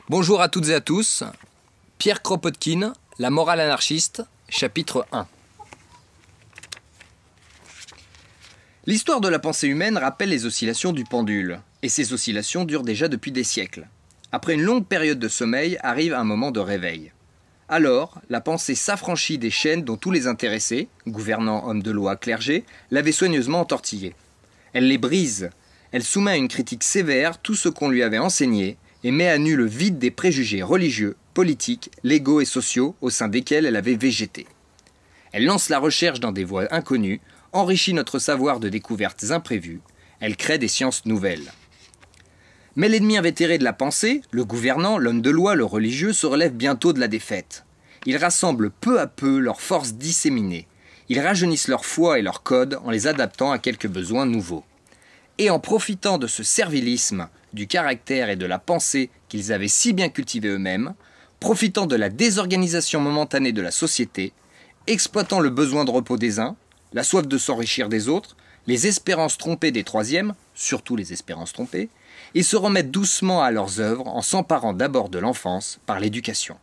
Bonjour à toutes et à tous. Pierre Kropotkin, La morale anarchiste, chapitre 1. L'histoire de la pensée humaine rappelle les oscillations du pendule, et ces oscillations durent déjà depuis des siècles. Après une longue période de sommeil, arrive un moment de réveil. Alors, la pensée s'affranchit des chaînes dont tous les intéressés, gouvernants, hommes de loi, clergé, l'avaient soigneusement entortillée. Elle les brise, elle soumet à une critique sévère tout ce qu'on lui avait enseigné, et met à nu le vide des préjugés religieux, politiques, légaux et sociaux au sein desquels elle avait végété. Elle lance la recherche dans des voies inconnues, enrichit notre savoir de découvertes imprévues, elle crée des sciences nouvelles. Mais l'ennemi invétéré de la pensée, le gouvernant, l'homme de loi, le religieux, se relève bientôt de la défaite. Ils rassemblent peu à peu leurs forces disséminées. Ils rajeunissent leur foi et leur code en les adaptant à quelques besoins nouveaux. Et en profitant de ce servilisme, du caractère et de la pensée qu'ils avaient si bien cultivés eux-mêmes, profitant de la désorganisation momentanée de la société, exploitant le besoin de repos des uns, la soif de s'enrichir des autres, les espérances trompées des troisièmes, surtout les espérances trompées, ils se remettent doucement à leurs œuvres en s'emparant d'abord de l'enfance par l'éducation.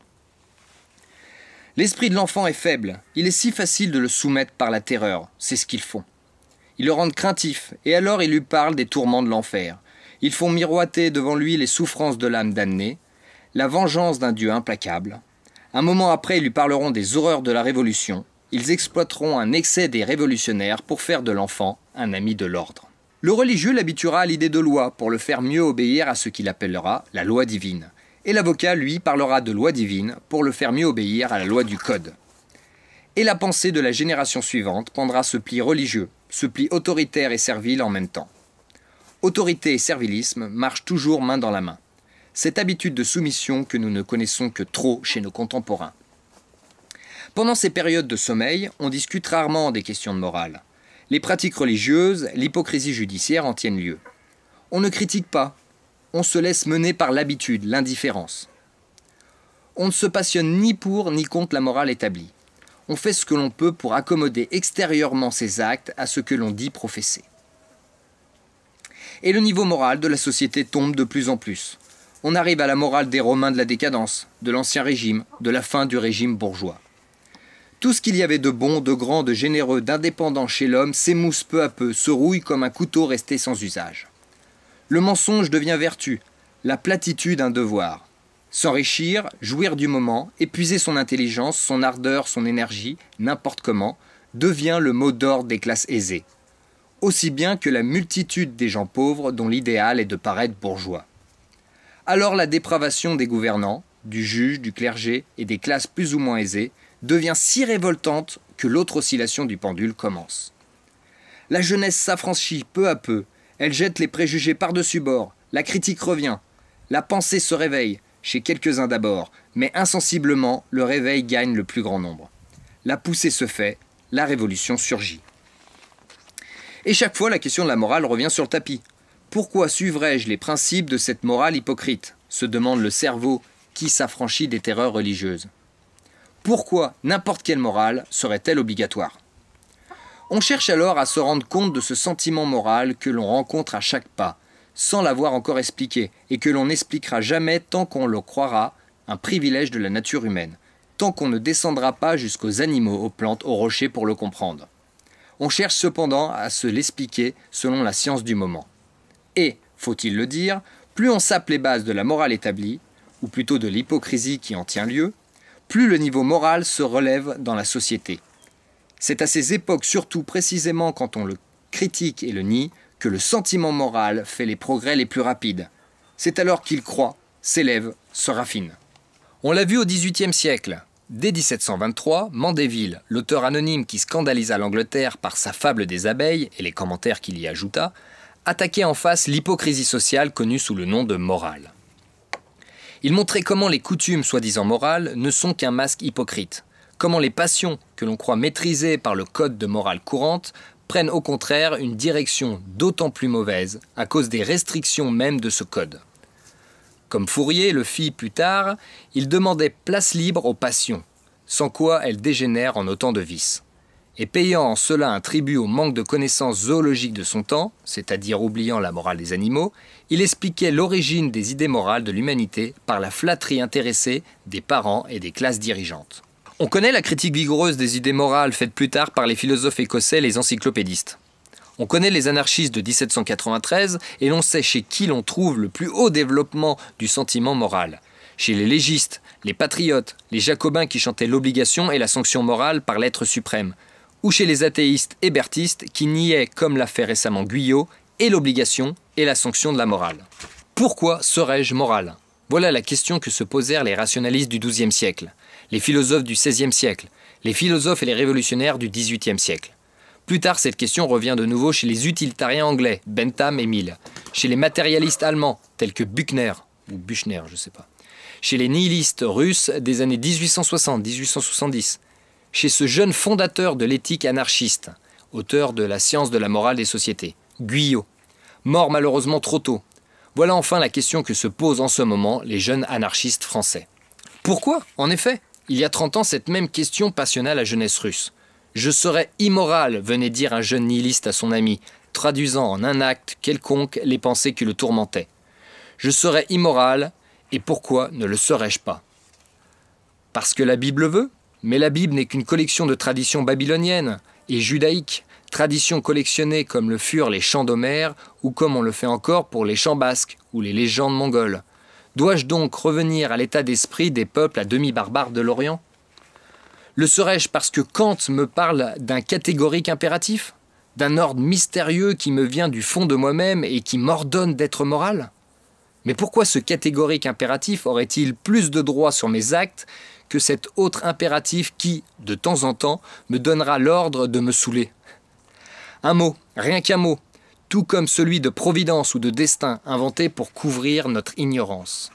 L'esprit de l'enfant est faible, il est si facile de le soumettre par la terreur, c'est ce qu'ils font. Ils le rendent craintif, et alors ils lui parlent des tourments de l'enfer. Ils font miroiter devant lui les souffrances de l'âme damnée, la vengeance d'un Dieu implacable. Un moment après, ils lui parleront des horreurs de la Révolution. Ils exploiteront un excès des révolutionnaires pour faire de l'enfant un ami de l'ordre. Le religieux l'habituera à l'idée de loi pour le faire mieux obéir à ce qu'il appellera la loi divine. Et l'avocat, lui, parlera de loi divine pour le faire mieux obéir à la loi du code. Et la pensée de la génération suivante prendra ce pli religieux, ce pli autoritaire et servile en même temps. Autorité et servilisme marchent toujours main dans la main. Cette habitude de soumission que nous ne connaissons que trop chez nos contemporains. Pendant ces périodes de sommeil, on discute rarement des questions de morale. Les pratiques religieuses, l'hypocrisie judiciaire en tiennent lieu. On ne critique pas, on se laisse mener par l'habitude, l'indifférence. On ne se passionne ni pour ni contre la morale établie. On fait ce que l'on peut pour accommoder extérieurement ses actes à ce que l'on dit professer. Et le niveau moral de la société tombe de plus en plus. On arrive à la morale des Romains de la décadence, de l'Ancien Régime, de la fin du régime bourgeois. Tout ce qu'il y avait de bon, de grand, de généreux, d'indépendant chez l'homme s'émousse peu à peu, se rouille comme un couteau resté sans usage. Le mensonge devient vertu, la platitude un devoir. S'enrichir, jouir du moment, épuiser son intelligence, son ardeur, son énergie, n'importe comment, devient le mot d'ordre des classes aisées. Aussi bien que la multitude des gens pauvres dont l'idéal est de paraître bourgeois. Alors la dépravation des gouvernants, du juge, du clergé et des classes plus ou moins aisées devient si révoltante que l'autre oscillation du pendule commence. La jeunesse s'affranchit peu à peu, elle jette les préjugés par-dessus bord, la critique revient, la pensée se réveille, chez quelques-uns d'abord, mais insensiblement le réveil gagne le plus grand nombre. La poussée se fait, la révolution surgit. Et chaque fois, la question de la morale revient sur le tapis. Pourquoi suivrais-je les principes de cette morale hypocrite ? Se demande le cerveau qui s'affranchit des terreurs religieuses. Pourquoi n'importe quelle morale serait-elle obligatoire ? On cherche alors à se rendre compte de ce sentiment moral que l'on rencontre à chaque pas, sans l'avoir encore expliqué, et que l'on n'expliquera jamais tant qu'on le croira un privilège de la nature humaine, tant qu'on ne descendra pas jusqu'aux animaux, aux plantes, aux rochers pour le comprendre. On cherche cependant à se l'expliquer selon la science du moment. Et, faut-il le dire, plus on sape les bases de la morale établie, ou plutôt de l'hypocrisie qui en tient lieu, plus le niveau moral se relève dans la société. C'est à ces époques, surtout précisément quand on le critique et le nie, que le sentiment moral fait les progrès les plus rapides. C'est alors qu'il croît, s'élève, se raffine. On l'a vu au XVIIIe siècle. Dès 1723, Mandeville, l'auteur anonyme qui scandalisa l'Angleterre par sa fable des abeilles et les commentaires qu'il y ajouta, attaquait en face l'hypocrisie sociale connue sous le nom de morale. Il montrait comment les coutumes soi-disant morales ne sont qu'un masque hypocrite, comment les passions que l'on croit maîtrisées par le code de morale courante prennent au contraire une direction d'autant plus mauvaise à cause des restrictions même de ce code. Comme Fourier le fit plus tard, il demandait place libre aux passions, sans quoi elles dégénèrent en autant de vices. et payant en cela un tribut au manque de connaissances zoologiques de son temps, c'est-à-dire oubliant la morale des animaux, il expliquait l'origine des idées morales de l'humanité par la flatterie intéressée des parents et des classes dirigeantes. On connaît la critique vigoureuse des idées morales faite plus tard par les philosophes écossais et les encyclopédistes. On connaît les anarchistes de 1793 et l'on sait chez qui l'on trouve le plus haut développement du sentiment moral. Chez les légistes, les patriotes, les jacobins qui chantaient l'obligation et la sanction morale par l'être suprême, ou chez les athéistes hébertistes qui niaient, comme l'a fait récemment Guyot, et l'obligation et la sanction de la morale. Pourquoi serais-je moral ? Voilà la question que se posèrent les rationalistes du XIIe siècle, les philosophes du XVIe siècle, les philosophes et les révolutionnaires du XVIIIe siècle. Plus tard, cette question revient de nouveau chez les utilitariens anglais, Bentham et Mill, chez les matérialistes allemands, tels que Buchner, ou Büchner, je ne sais pas, chez les nihilistes russes des années 1860-1870, chez ce jeune fondateur de l'éthique anarchiste, auteur de La science de la morale des sociétés, Guyot, mort malheureusement trop tôt. Voilà enfin la question que se posent en ce moment les jeunes anarchistes français. Pourquoi, en effet, il y a 30 ans, cette même question passionna la jeunesse russe. « Je serais immoral », venait dire un jeune nihiliste à son ami, traduisant en un acte quelconque les pensées qui le tourmentaient. « Je serais immoral, et pourquoi ne le serais-je pas ?» Parce que la Bible veut, mais la Bible n'est qu'une collection de traditions babyloniennes et judaïques, traditions collectionnées comme le furent les chants d'Homère ou comme on le fait encore pour les chants basques ou les légendes mongoles. Dois-je donc revenir à l'état d'esprit des peuples à demi barbares de l'Orient ? Le serais-je parce que Kant me parle d'un catégorique impératif, d'un ordre mystérieux qui me vient du fond de moi-même et qui m'ordonne d'être moral ? Mais pourquoi ce catégorique impératif aurait-il plus de droit sur mes actes que cet autre impératif qui, de temps en temps, me donnera l'ordre de me saouler ? Un mot, rien qu'un mot, tout comme celui de providence ou de destin inventé pour couvrir notre ignorance.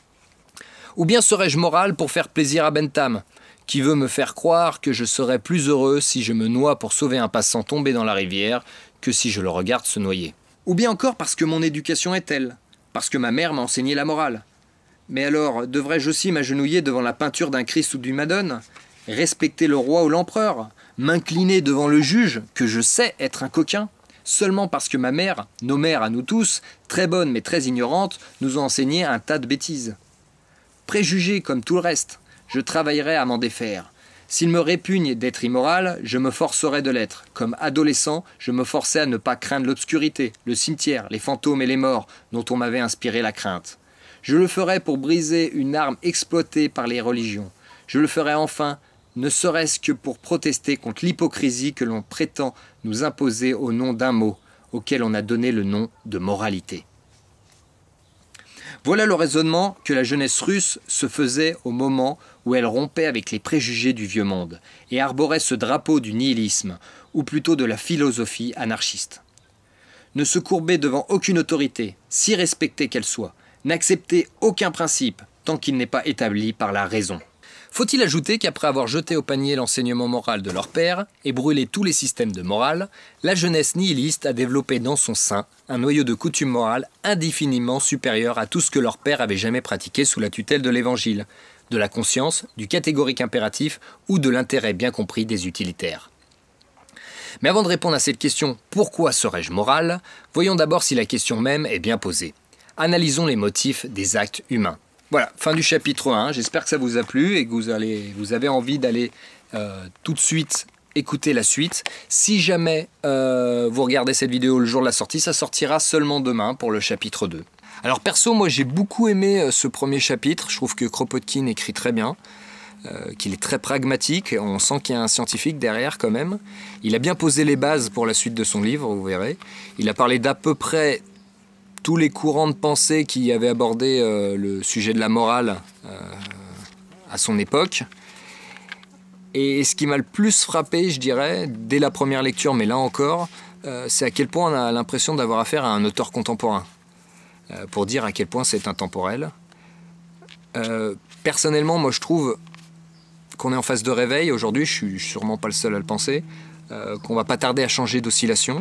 Ou bien serais-je moral pour faire plaisir à Bentham, qui veut me faire croire que je serais plus heureux si je me noie pour sauver un passant tombé dans la rivière que si je le regarde se noyer. Ou bien encore parce que mon éducation est telle, parce que ma mère m'a enseigné la morale. Mais alors, devrais-je aussi m'agenouiller devant la peinture d'un Christ ou d'une Madone, respecter le roi ou l'empereur, m'incliner devant le juge, que je sais être un coquin, seulement parce que ma mère, nos mères à nous tous, très bonne mais très ignorante, nous a enseigné un tas de bêtises. Préjugé comme tout le reste, je travaillerai à m'en défaire. S'il me répugne d'être immoral, je me forcerai de l'être. Comme adolescent, je me forçais à ne pas craindre l'obscurité, le cimetière, les fantômes et les morts, dont on m'avait inspiré la crainte. Je le ferai pour briser une arme exploitée par les religions. Je le ferai enfin, ne serait-ce que pour protester contre l'hypocrisie que l'on prétend nous imposer au nom d'un mot, auquel on a donné le nom de moralité. Voilà le raisonnement que la jeunesse russe se faisait au moment où elle rompait avec les préjugés du vieux monde et arborait ce drapeau du nihilisme, ou plutôt de la philosophie anarchiste. Ne se courber devant aucune autorité, si respectée qu'elle soit, n'accepter aucun principe tant qu'il n'est pas établi par la raison. Faut-il ajouter qu'après avoir jeté au panier l'enseignement moral de leur père et brûlé tous les systèmes de morale, la jeunesse nihiliste a développé dans son sein un noyau de coutumes morales indéfiniment supérieur à tout ce que leur père avait jamais pratiqué sous la tutelle de l'évangile, de la conscience, du catégorique impératif ou de l'intérêt bien compris des utilitaires. Mais avant de répondre à cette question « Pourquoi serais-je moral ?», voyons d'abord si la question même est bien posée. Analysons les motifs des actes humains. Voilà, fin du chapitre 1, j'espère que ça vous a plu et que vous avez envie d'aller tout de suite écouter la suite. Si jamais vous regardez cette vidéo le jour de la sortie, ça sortira seulement demain pour le chapitre 2. Alors perso, moi j'ai beaucoup aimé ce premier chapitre, je trouve que Kropotkin écrit très bien, qu'il est très pragmatique, on sent qu'il y a un scientifique derrière quand même. Il a bien posé les bases pour la suite de son livre, vous verrez. Il a parlé d'à peu près tous les courants de pensée qui avaient abordé le sujet de la morale à son époque. Et ce qui m'a le plus frappé, je dirais, dès la première lecture, mais là encore, c'est à quel point on a l'impression d'avoir affaire à un auteur contemporain, pour dire à quel point c'est intemporel. Personnellement, moi je trouve qu'on est en phase de réveil aujourd'hui, je suis sûrement pas le seul à le penser, qu'on va pas tarder à changer d'oscillation.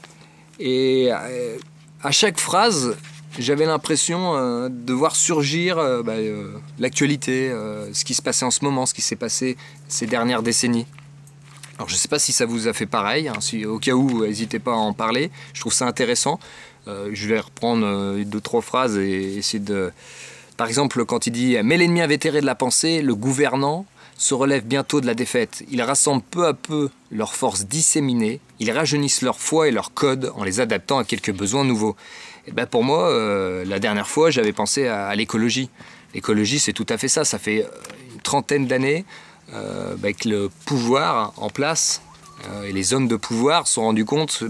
Et à chaque phrase, j'avais l'impression de voir surgir l'actualité, ce qui se passait en ce moment, ce qui s'est passé ces dernières décennies. Alors je ne sais pas si ça vous a fait pareil, hein, si, au cas où, n'hésitez pas à en parler, je trouve ça intéressant. Je vais reprendre 2-3 phrases et essayer de... Par exemple, quand il dit « Mais l'ennemi invétéré de la pensée, le gouvernant, se relève bientôt de la défaite. Ils rassemblent peu à peu leurs forces disséminées, ils rajeunissent leur foi et leur code en les adaptant à quelques besoins nouveaux. » Et ben pour moi, la dernière fois, j'avais pensé à l'écologie. L'écologie, c'est tout à fait ça. Ça fait une trentaine d'années que le pouvoir en place et les hommes de pouvoir se sont rendus compte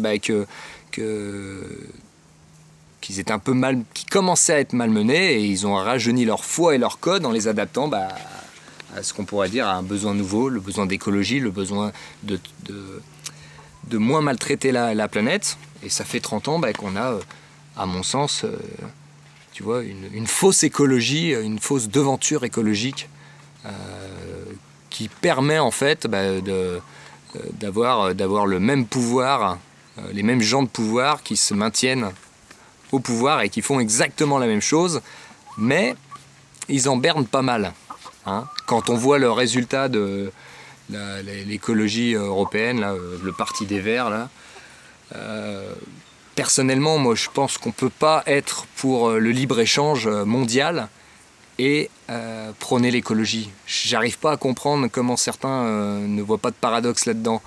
qu'ils étaient un peu mal, qu'ils commençaient à être malmenés, et ils ont rajeuni leur foi et leur code en les adaptant à ce qu'on pourrait dire à un besoin nouveau, le besoin d'écologie, le besoin de moins maltraiter la planète. Et ça fait 30 ans qu'on a, à mon sens, tu vois, une fausse écologie, une fausse devanture écologique qui permet en fait d'avoir le même pouvoir, les mêmes gens de pouvoir qui se maintiennent au pouvoir et qui font exactement la même chose, mais ils en bernent pas mal. Hein. Quand on voit le résultat de l'écologie européenne, là, le Parti des Verts, là, personnellement, moi je pense qu'on ne peut pas être pour le libre-échange mondial et prôner l'écologie. J'arrive pas à comprendre comment certains ne voient pas de paradoxe là-dedans.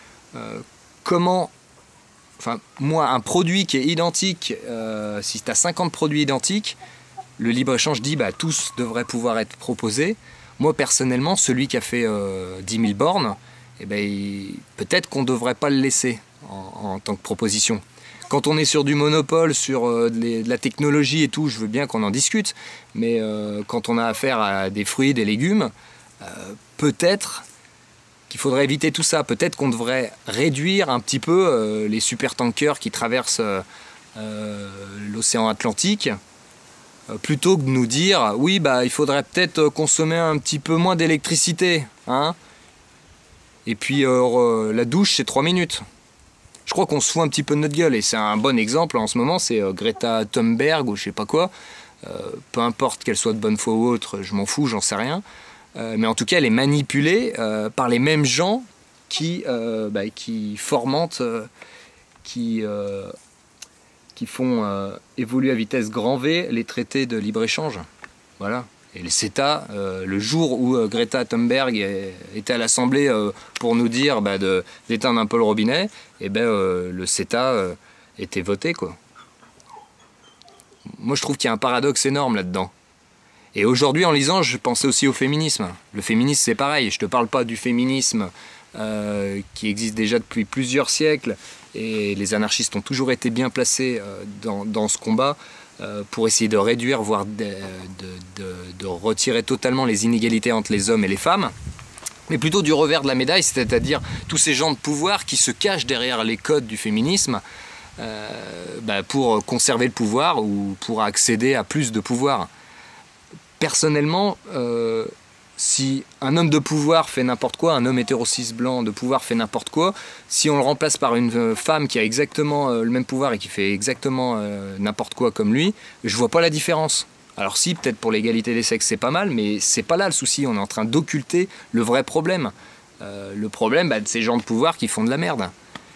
Enfin, moi, un produit qui est identique, si tu as 50 produits identiques, le libre-échange dit tous devraient pouvoir être proposés. Moi, personnellement, celui qui a fait 10 000 bornes, peut-être qu'on ne devrait pas le laisser en tant que proposition. Quand on est sur du monopole, sur de la technologie et tout, je veux bien qu'on en discute, mais quand on a affaire à des fruits, des légumes, peut-être qu'il faudrait éviter tout ça. Peut-être qu'on devrait réduire un petit peu les supertankers qui traversent l'océan Atlantique, plutôt que de nous dire « Oui, il faudrait peut-être consommer un petit peu moins d'électricité. Hein » Et puis la douche, c'est 3 minutes. Je crois qu'on se fout un petit peu de notre gueule, et c'est un bon exemple en ce moment, c'est Greta Thunberg ou je sais pas quoi. Peu importe qu'elle soit de bonne foi ou autre, je m'en fous, j'en sais rien. Mais en tout cas, elle est manipulée par les mêmes gens qui fomentent, qui font évoluer à vitesse grand V les traités de libre-échange. Voilà. Et le CETA, le jour où Greta Thunberg était à l'Assemblée pour nous dire d'éteindre un peu le robinet, le CETA était voté, quoi. Moi, je trouve qu'il y a un paradoxe énorme là-dedans. Et aujourd'hui, en lisant, je pensais aussi au féminisme. Le féminisme, c'est pareil. Je ne te parle pas du féminisme qui existe déjà depuis plusieurs siècles, et les anarchistes ont toujours été bien placés dans ce combat pour essayer de réduire, voire de retirer totalement les inégalités entre les hommes et les femmes, mais plutôt du revers de la médaille, c'est-à-dire tous ces gens de pouvoir qui se cachent derrière les codes du féminisme pour conserver le pouvoir ou pour accéder à plus de pouvoir. Personnellement, si un homme de pouvoir fait n'importe quoi, un homme hétéro-cis blanc de pouvoir fait n'importe quoi, si on le remplace par une femme qui a exactement le même pouvoir et qui fait exactement n'importe quoi comme lui, je vois pas la différence. Alors si, peut-être pour l'égalité des sexes c'est pas mal, mais c'est pas là le souci, on est en train d'occulter le vrai problème. Le problème de ces gens de pouvoir qui font de la merde.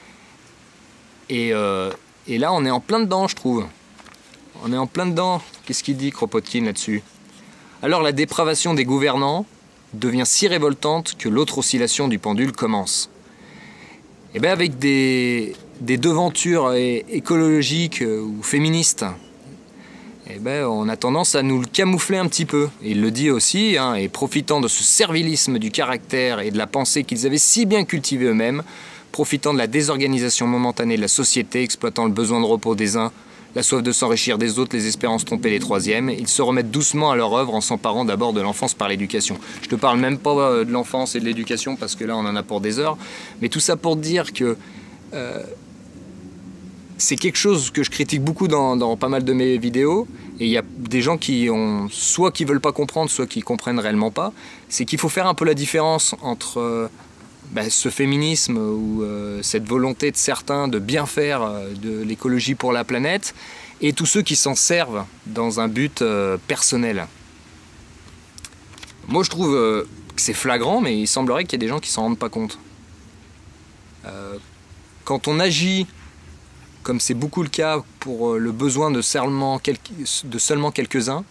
Et là on est en plein dedans, je trouve. On est en plein dedans. Qu'est-ce qu'il dit Kropotkin là-dessus ? Alors la dépravation des gouvernants devient si révoltante que l'autre oscillation du pendule commence. Et bien avec des devantures écologiques ou féministes, on a tendance à nous le camoufler un petit peu. Et il le dit aussi, et profitant de ce servilisme du caractère et de la pensée qu'ils avaient si bien cultivé eux-mêmes, profitant de la désorganisation momentanée de la société, exploitant le besoin de repos des uns, la soif de s'enrichir des autres, les espérances trompées des troisièmes, ils se remettent doucement à leur œuvre en s'emparant d'abord de l'enfance par l'éducation. Je te parle même pas de l'enfance et de l'éducation parce que là on en a pour des heures, mais tout ça pour dire que c'est quelque chose que je critique beaucoup dans pas mal de mes vidéos, et il y a des gens qui ont soit qui veulent pas comprendre, soit qui comprennent réellement pas, c'est qu'il faut faire un peu la différence entre ce féminisme ou cette volonté de certains de bien faire de l'écologie pour la planète et tous ceux qui s'en servent dans un but personnel. Moi je trouve que c'est flagrant, mais il semblerait qu'il y ait des gens qui s'en rendent pas compte. Quand on agit, comme c'est beaucoup le cas pour le besoin de seulement quelques-uns,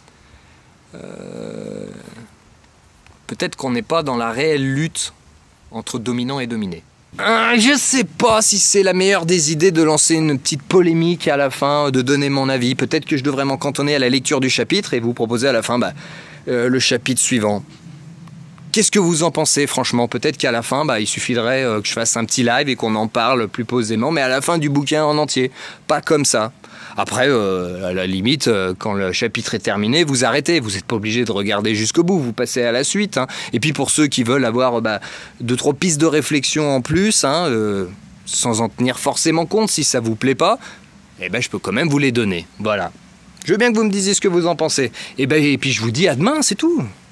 peut-être qu'on n'est pas dans la réelle lutte entre dominant et dominé. Je sais pas si c'est la meilleure des idées de lancer une petite polémique à la fin, de donner mon avis. Peut-être que je devrais m'en cantonner à la lecture du chapitre et vous proposer à la fin le chapitre suivant. Qu'est-ce que vous en pensez, franchement? Peut-être qu'à la fin, il suffirait que je fasse un petit live et qu'on en parle plus posément, mais à la fin du bouquin en entier, pas comme ça. Après, à la limite, quand le chapitre est terminé, vous arrêtez. Vous n'êtes pas obligé de regarder jusqu'au bout, vous passez à la suite. Hein. Et puis pour ceux qui veulent avoir 2-3 pistes de réflexion en plus, sans en tenir forcément compte si ça vous plaît pas, je peux quand même vous les donner. Voilà. Je veux bien que vous me disiez ce que vous en pensez. Et puis je vous dis à demain, c'est tout.